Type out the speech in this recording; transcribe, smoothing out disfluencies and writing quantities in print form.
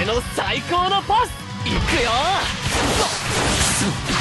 の最高のパスいくよ。